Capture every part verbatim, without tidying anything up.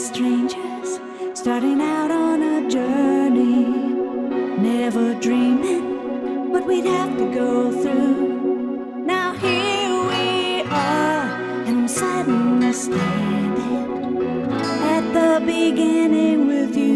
strangers, starting out on a journey, never dreaming what we'd have to go through. Now here we are, and I'm suddenly standing at the beginning with you.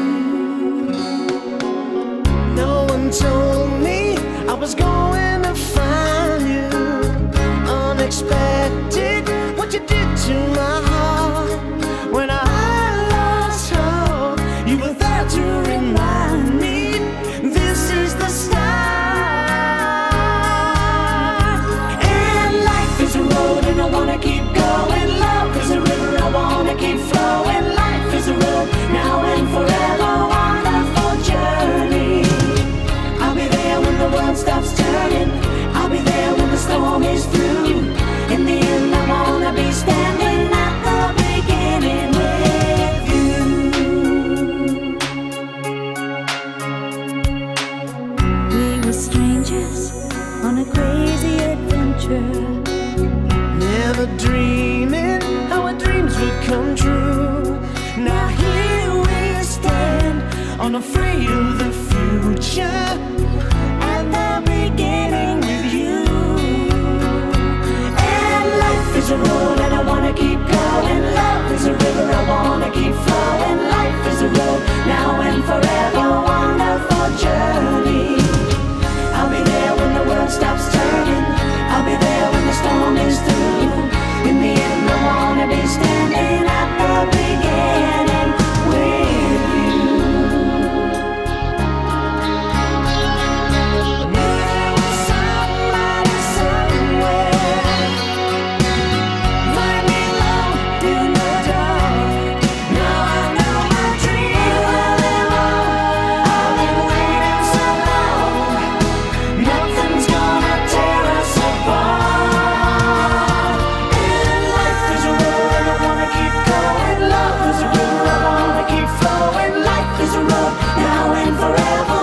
No one told me I was going to find you. Unexpected, what you did to my heart. When I lost hope, you were there to remind me this is the start. And life is a road and I wanna keep going. Love is a river, I wanna keep flowing. Life is a road, now and forever, wonderful journey. I'll be there when the world stops turning. I'll be there when the storm is through. In the end, I wanna be standing at the beginning with you. We were strangers on a crazy adventure, Never dreaming how our dreams would come true. Now here we stand, unafraid of the future, at the beginning with you. And life is a road and I wanna keep going. Love is a river, I wanna keep flowing. Life is a road, now and forever, wonderful journey. I'll be there when the world stops turning. I'll be there when the storm is through. In the end, I wanna be standing at the beginning with you. There was somebody somewhere, let me alone in the dark. Now I know my dream will live on. I've been waiting so long. Nothing's gonna tear us apart. And life is a road and I wanna keep going. Love is a river, I wanna keep flowing. Life is a road, now and forever,